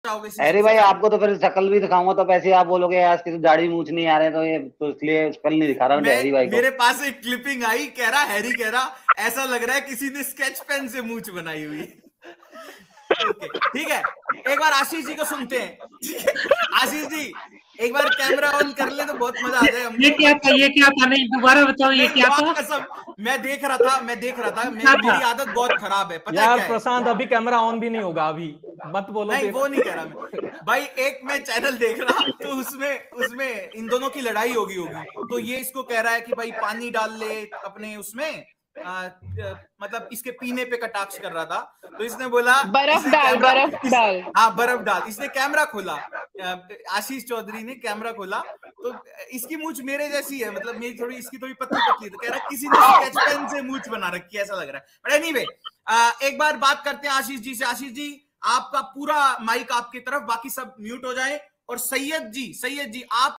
अरे भाई आपको तो फिर शक्ल भी दिखाऊंगा तो पैसे आप बोलोगे यार इसकी तो दाढ़ी मूछ नहीं आ रहे, तो ये तो इसलिए शक्ल नहीं दिखा रहा मैं हैरी भाई को। मेरे पास एक क्लिपिंग आई, कह रहा हैरी कह रहा ऐसा लग रहा है किसी ने स्केच पेन से मूछ बनाई हुई। ओके ठीक है, एक बार आशीष जी को सुनते हैं। ठीक है आशीष जी, एक बार कैमरा ऑन कर ले तो बहुत मजा आ जाए हमको। ये क्या था, ये क्या था? नहीं दोबारा बताओ, ये क्या था? कसम, मैं देख रहा था मेरी आदत बहुत खराब है, पता यार है क्या प्रशांत अभी कैमरा ऑन भी नहीं होगा, अभी मत बोलो। नहीं वो नहीं कह रहा मैं भाई, एक मैं चैनल देख रहा तो उसमें इन दोनों की लड़ाई होगी, तो ये इसको कह रहा है कि भाई पानी डाल ले अपने उसमें, मतलब इसके पीने पे कटाक्ष कर रहा था, तो इसने बोला बर्फ डाल। हाँ बर्फ डाल। इसने कैमरा खोला, आशीष चौधरी ने कैमरा खोला, तो इसकी मूछ मेरे जैसी है, मतलब मेरी थोड़ी, इसकी थोड़ी पतली पतली, तो कह रहा किसी ने स्केच पेन से मूछ बना रखी है ऐसा लग रहा है। बट एनीवे एक बार बात करते हैं आशीष जी से। आशीष जी आपका पूरा माइक आपकी तरफ, बाकी सब म्यूट हो जाए। और सैयद जी आप